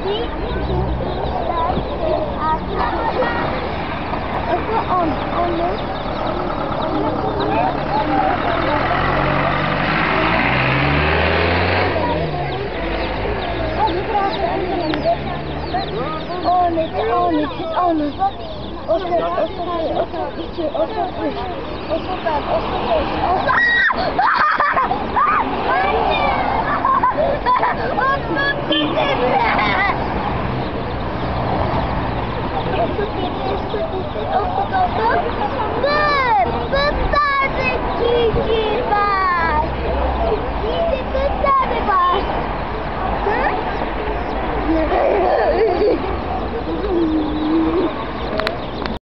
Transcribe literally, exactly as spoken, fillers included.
on, on this. on iki, on üç, on dört, otuz, otuz bir, otuz iki, otuz üç, otuz dört, otuz beş, otuz altı.